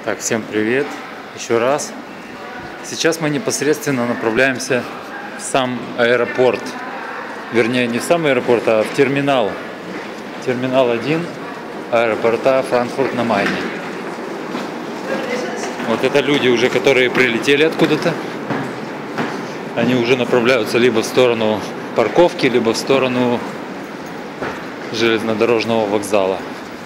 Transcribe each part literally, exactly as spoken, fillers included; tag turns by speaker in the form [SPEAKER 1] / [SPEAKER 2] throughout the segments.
[SPEAKER 1] Так, всем привет еще раз. Сейчас мы непосредственно направляемся в сам аэропорт. Вернее, не в сам аэропорт, а в терминал. Терминал один аэропорта Франкфурт на Майне. Вот это люди уже, которые прилетели откуда-то. Они уже направляются либо в сторону парковки, либо в сторону железнодорожного вокзала.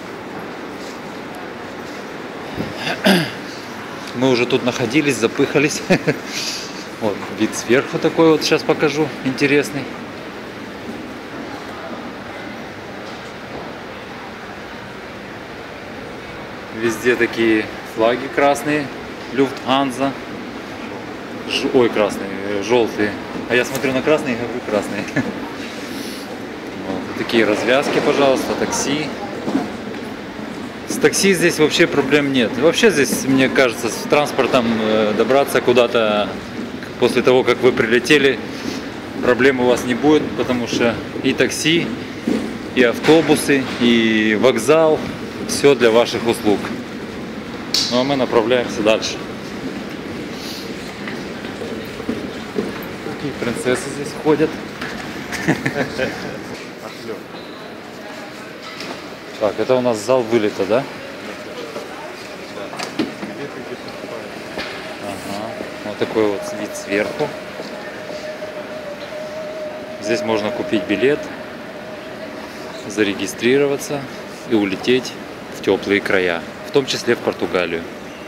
[SPEAKER 1] Мы уже тут находились, запыхались. Вот вид сверху такой вот сейчас покажу, интересный. Везде такие флаги красные, Люфтганза. Ж... Ой, красные, желтые. А я смотрю на красные и говорю красные. Вот, такие развязки, пожалуйста, такси. С такси здесь вообще проблем нет. Вообще здесь, мне кажется, с транспортом добраться куда-то после того, как вы прилетели, проблем у вас не будет, потому что и такси, и автобусы, и вокзал, все для ваших услуг. Ну а мы направляемся дальше. Какие принцессы здесь ходят. Так, это у нас зал вылета, да? Ага. Вот такой вот вид сверху. Здесь можно купить билет, зарегистрироваться и улететь в теплые края, в том числе в Португалию.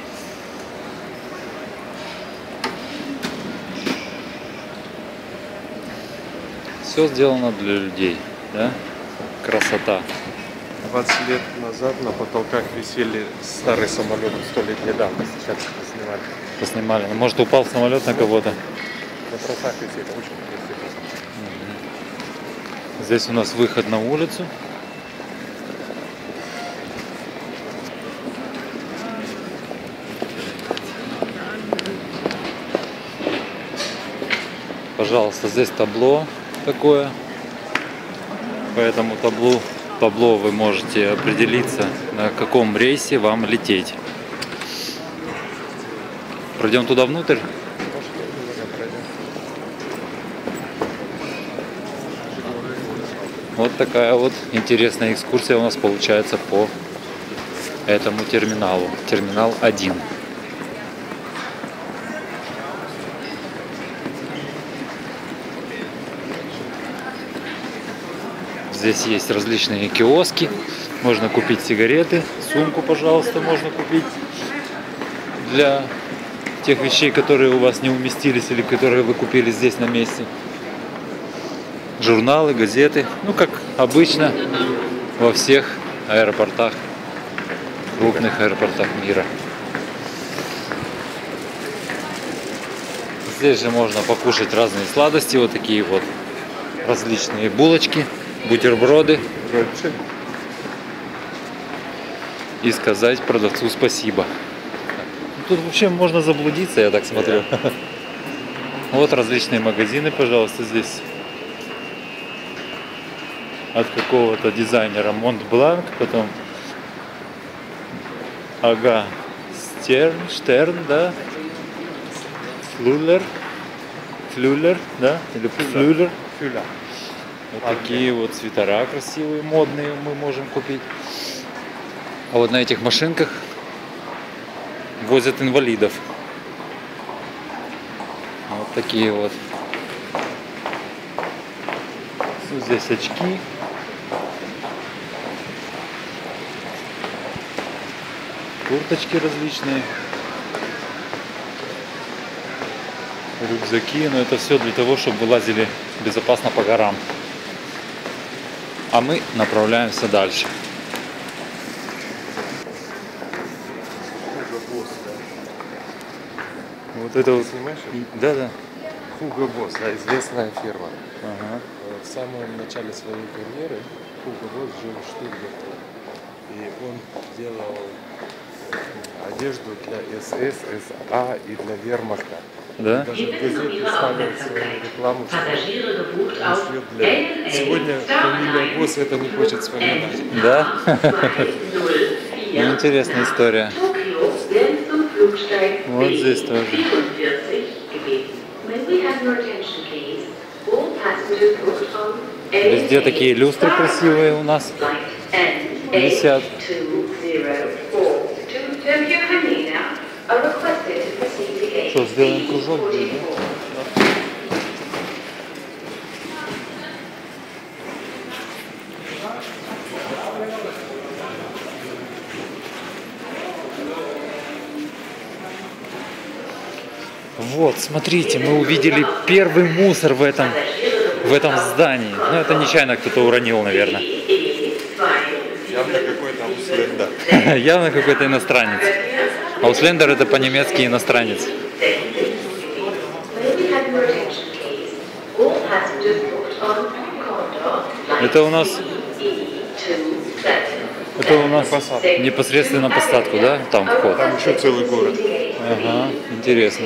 [SPEAKER 1] Все сделано для людей, да? Красота.
[SPEAKER 2] двадцать лет назад на потолках висели старые самолеты, сто лет недавно, сейчас поснимали.
[SPEAKER 1] Поснимали. Ну, может, упал самолет на кого-то?
[SPEAKER 2] На тросах висели, очень красиво.
[SPEAKER 1] Угу. Здесь у нас выход на улицу. Пожалуйста, здесь табло такое. По этому таблу табло вы можете определиться, на каком рейсе вам лететь. Пройдем туда внутрь. Вот такая вот интересная экскурсия у нас получается по этому терминалу. Терминал один. Здесь есть различные киоски, можно купить сигареты, сумку, пожалуйста, можно купить для тех вещей, которые у вас не уместились или которые вы купили здесь на месте. Журналы, газеты, ну как обычно во всех аэропортах, крупных аэропортах мира. Здесь же можно покушать разные сладости, вот такие вот различные булочки, бутерброды, и сказать продавцу спасибо. Тут вообще можно заблудиться, я так смотрю. Вот различные магазины, пожалуйста, здесь от какого-то дизайнера Монтбланк, потом ага, Стерн, Штерн, да, Флюлер, Флюлер, да, или Флюлер. Вот такие вот свитера красивые, модные мы можем купить. А вот на этих машинках возят инвалидов. Вот такие вот. Здесь очки. Курточки различные. Рюкзаки. Но это все для того, чтобы вы лазили безопасно по горам. А мы направляемся дальше. Вот это вот.
[SPEAKER 2] Снимаешь?
[SPEAKER 1] Да, да.
[SPEAKER 2] Hugo Boss, да, известная фирма.
[SPEAKER 1] Ага.
[SPEAKER 2] В самом начале своей карьеры Hugo Boss жил в Штутгарте. И он делал одежду для эс эс, эс а и для вермахта.
[SPEAKER 1] Да?
[SPEAKER 2] Даже в газете ставил свою рекламу, что он шьет для... Сегодня фамилия Босс это не хочет вспоминать.
[SPEAKER 1] Да? Интересная история. Вот здесь тоже. Везде такие люстры красивые у нас висят. Что, сделаем кружок? Вот, смотрите, мы увидели первый мусор в этом, в этом здании. Ну, это нечаянно кто-то уронил, наверное.
[SPEAKER 2] Явно какой-то Ауслендер.
[SPEAKER 1] Явно какой-то иностранец. Ауслендер это по-немецки иностранец. Это у нас... Это у нас непосредственно посадку, да? Там вход.
[SPEAKER 2] Там еще целый город.
[SPEAKER 1] Ага, интересно.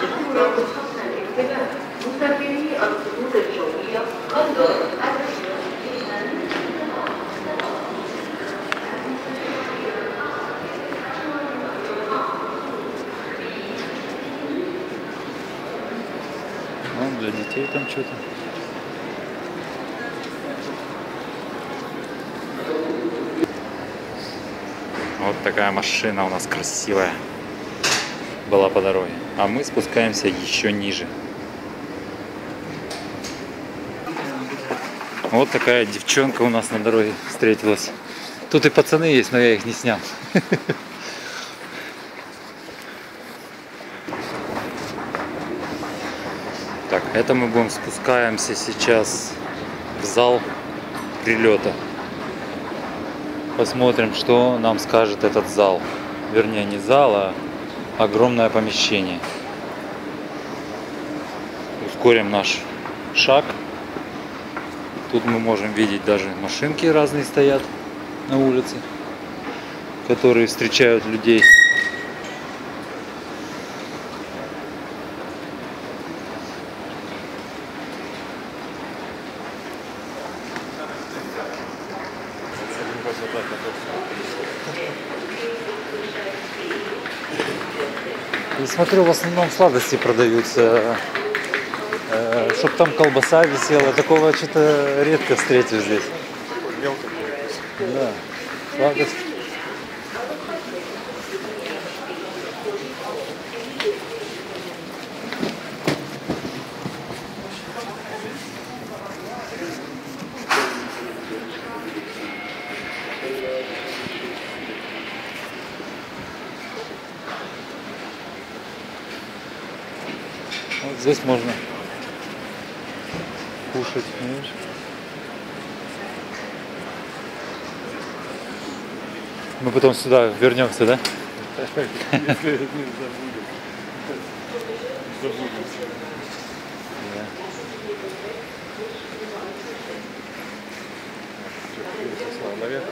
[SPEAKER 1] Ну, для детей там что-то. Вот такая машина у нас красивая была по дороге. А мы спускаемся еще ниже. Вот такая девчонка у нас на дороге встретилась. Тут и пацаны есть, но я их не снял. Так, это мы будем спускаемся сейчас в зал прилета. Посмотрим, что нам скажет этот зал. Вернее, не зал, а огромное помещение. Ускорим наш шаг. Тут мы можем видеть, даже машинки разные стоят на улице, которые встречают людей. И смотрю, в основном сладости продаются, э, чтобы там колбаса висела. Такого что-то редко встретишь здесь. Да, сладость. Вот здесь можно кушать, видишь? Мы потом сюда вернемся, да?
[SPEAKER 2] Если не забудем. Забудемся. Наверх.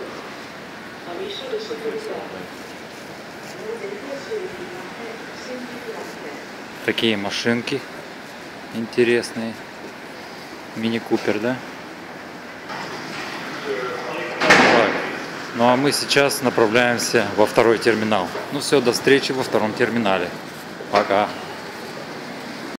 [SPEAKER 1] Такие машинки интересные. Мини-купер, да? Так. Ну а мы сейчас направляемся во второй терминал. Ну все, до встречи во втором терминале. Пока.